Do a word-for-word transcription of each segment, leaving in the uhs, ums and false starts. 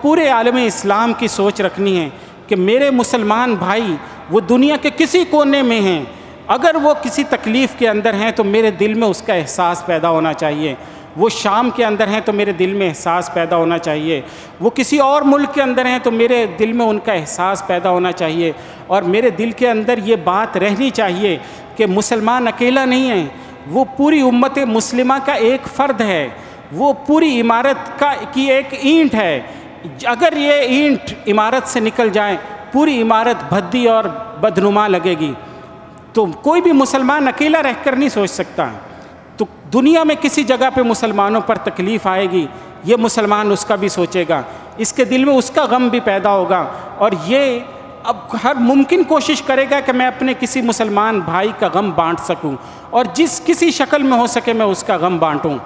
پورے عالم اسلام کی سوچ رکھنی ہے کہ میرے مسلمان بھائی وہ دنیا کے کسی کونے میں ہیں، اگر وہ کسی تکلیف کے اندر ہیں تو میرے دل میں اس کا احساس پیدا ہونا چاہیے۔ وہ شام کے اندر ہیں تو میرے دل میں احساس پیدا ہونا چاہیے، وہ کسی اور ملک کے اندر ہیں تو میرے دل میں ان کا احساس پیدا ہونا چاہیے، اور میرے دل کے اندر یہ بات رہنی چاہیے کہ مسلمان اکیلا نہیں ہے، وہ پوری امت مسلمہ کا ایک فرد ہے، وہ پوری عمارت کا کی ایک اینٹ ہے۔ اگر یہ اینٹ عمارت سے نکل جائے پوری عمارت بھدی اور بدنما لگے گی۔ تو کوئی بھی مسلمان اکیلا رہ کر نہیں سوچ سکتا، تو دنیا میں کسی جگہ پہ مسلمانوں پر تکلیف آئے گی، یہ مسلمان اس کا بھی سوچے گا، اس کے دل میں اس کا غم بھی پیدا ہوگا، اور یہ اب ہر ممکن کوشش کرے گا کہ میں اپنے کسی مسلمان بھائی کا غم بانٹ سکوں، اور جس کسی شکل میں ہو سکے میں اس کا غم بانٹوں۔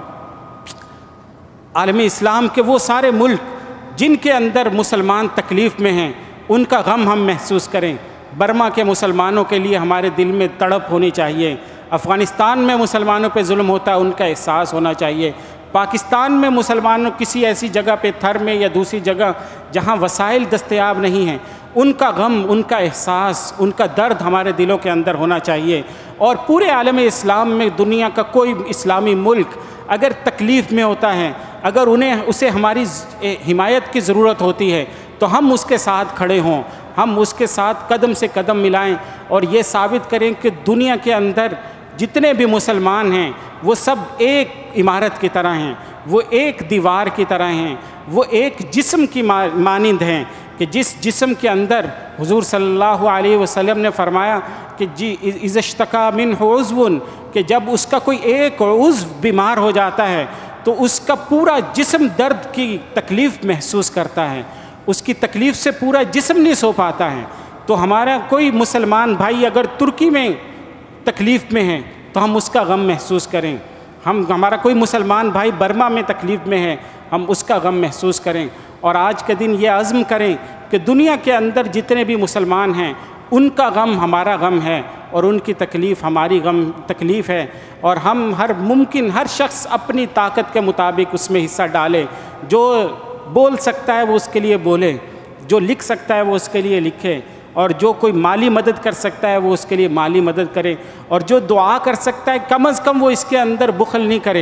عالم اسلام کے وہ سارے ملک جن کے اندر مسلمان تکلیف میں ہیں ان کا غم ہم محسوس کریں۔ برما کے مسلمانوں کے لیے ہمارے دل میں تڑپ ہونی چاہیے، افغانستان میں مسلمانوں پہ ظلم ہوتا ہے ان کا احساس ہونا چاہیے، پاکستان میں مسلمانوں کسی ایسی جگہ پہ تھر میں یا دوسری جگہ جہاں وسائل دستیاب نہیں ہیں ان کا غم، ان کا احساس، ان کا درد ہمارے دلوں کے اندر ہونا چاہیے۔ اور پورے عالم اسلام میں دنیا کا کوئی اسلامی ملک اگر تکلیف میں ہوتا ہے، اگر انہیں اسے ہماری حمایت کی ضرورت ہوتی ہے تو ہم اس کے ساتھ کھڑے ہوں، ہم اس کے ساتھ قدم سے قدم ملائیں اور یہ ثابت کریں کہ دنیا کے اندر جتنے بھی مسلمان ہیں وہ سب ایک عمارت کی طرح ہیں، وہ ایک دیوار کی طرح ہیں، وہ ایک جسم کی مانند ہیں، کہ جس جسم کے اندر حضور صلی اللہ علیہ وسلم نے فرمایا کہ جی اذا اشتکا منہ عضو، کہ جب اس کا کوئی ایک عضو بیمار ہو جاتا ہے تو اس کا پورا جسم درد کی تکلیف محسوس کرتا ہے، اس کی تکلیف سے پورا جسم نہیں سو پاتا ہے۔ تو ہمارا کوئی مسلمان بھائی اگر ترکی میں تکلیف میں ہے تو ہم اس کا غم محسوس کریں، ہم ہمارا کوئی مسلمان بھائی برما میں تکلیف میں ہے ہم اس کا غم محسوس کریں، اور آج کے دن یہ عزم کریں کہ دنیا کے اندر جتنے بھی مسلمان ہیں ان کا غم ہمارا غم ہے اور ان کی تکلیف ہماری غم تکلیف ہے، اور ہم ہر ممکن ہر شخص اپنی طاقت کے مطابق اس میں حصہ ڈالے، جو بول سکتا ہے وہ اس کے لیے بولے، جو لکھ سکتا ہے وہ اس کے لیے لکھے، اور جو کوئی مالی مدد کر سکتا ہے وہ اس کے لیے مالی مدد کرے، اور جو دعا کر سکتا ہے کم از کم وہ اس کے اندر بخل نہیں کرے۔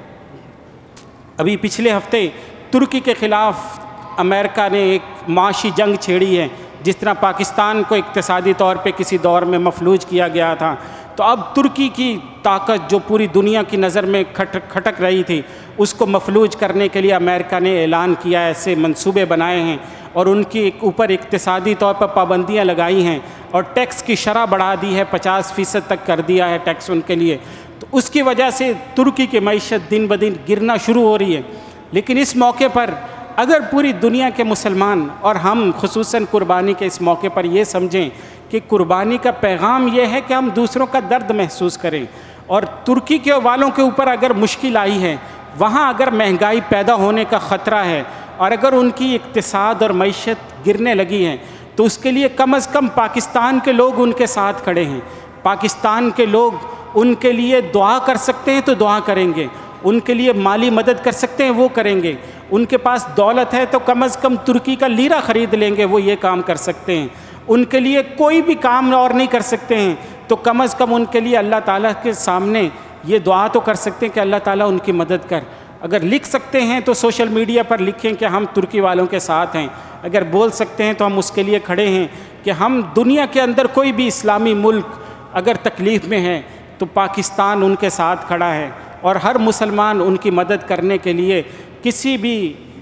ابھی پچھلے ہفتے ترکی کے خلاف امریکہ نے ایک معاشی جنگ چھیڑی ہے، جس طرح پاکستان کو اقتصادی طور پہ کسی دور میں مفلوج کیا گیا تھا، تو اب ترکی کی طاقت جو پوری دنیا کی نظر میں کھٹک کھٹک رہی تھی اس کو مفلوج کرنے کے لیے امریکہ نے اعلان کیا، ایسے منصوبے بنائے ہیں اور ان کی اوپر اقتصادی طور پر پابندیاں لگائی ہیں اور ٹیکس کی شرح بڑھا دی ہے، پچاس فیصد تک کر دیا ہے ٹیکس ان کے لیے۔ تو اس کی وجہ سے ترکی کی معیشت دن بدن گرنا شروع ہو رہی ہے۔ لیکن اس موقع پر اگر پوری دنیا کے مسلمان اور ہم خصوصاً قربانی کے اس موقع پر یہ سمجھیں کہ قربانی کا پیغام یہ ہے کہ ہم دوسروں کا درد محسوس کریں، اور ترکی کے والوں کے اوپر اگر مشکل آئی ہے، وہاں اگر مہنگائی پیدا ہونے کا خطرہ ہے اور اگر ان کی اقتصاد اور معیشت گرنے لگی ہے تو اس کے لیے کم از کم پاکستان کے لوگ ان کے ساتھ کھڑے ہیں، پاکستان کے لوگ ان کے لیے دعا کر سکتے ہیں تو دعا کریں گے، ان کے لیے مالی مدد کر سکتے ہیں وہ کریں گے، ان کے پاس دولت ہے تو کم از کم ترکی کا لیرہ خرید لیں گے وہ یہ کام کر سکتے ہیں، ان کے لیے کوئی بھی کام اور نہیں کر سکتے ہیں تو کم از کم ان کے لیے اللہ تعالیٰ کے سامنے یہ دعا تو کر سکتے ہیں کہ اللہ تعالیٰ ان کی مدد کر۔ اگر لکھ سکتے ہیں تو سوشل میڈیا پر لکھیں کہ ہم ترکی والوں کے ساتھ ہیں، اگر بول سکتے ہیں تو ہم اس کے لیے کھڑے ہیں کہ ہم دنیا کے اندر کوئی بھی اسلامی ملک اگر تکلیف میں ہے تو پاکستان ان کے ساتھ کھڑا ہے، اور ہر مسلمان ان کی مدد کرنے کے لیے کسی بھی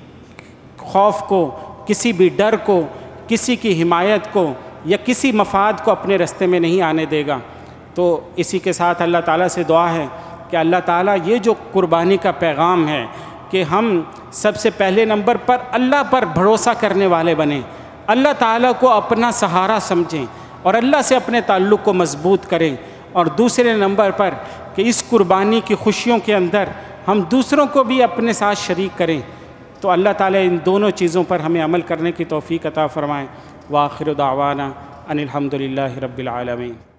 خوف کو، کسی بھی ڈر کو، کسی کی حمایت کو یا کسی مفاد کو اپنے راستے میں نہیں آنے دے گا۔ تو اسی کے ساتھ اللہ تعالیٰ سے دعا ہے کہ اللہ تعالیٰ یہ جو قربانی کا پیغام ہے کہ ہم سب سے پہلے نمبر پر اللہ پر بھروسہ کرنے والے بنیں، اللہ تعالیٰ کو اپنا سہارا سمجھیں اور اللہ سے اپنے تعلق کو مضبوط کریں، اور دوسرے نمبر پر کہ اس قربانی کی خوشیوں کے اندر ہم دوسروں کو بھی اپنے ساتھ شریک کریں۔ تو اللہ تعالیٰ ان دونوں چیزوں پر ہمیں عمل کرنے کی توفیق عطا فرمائیں۔ وآخر دعوانا ان الحمد للہ رب العالمین۔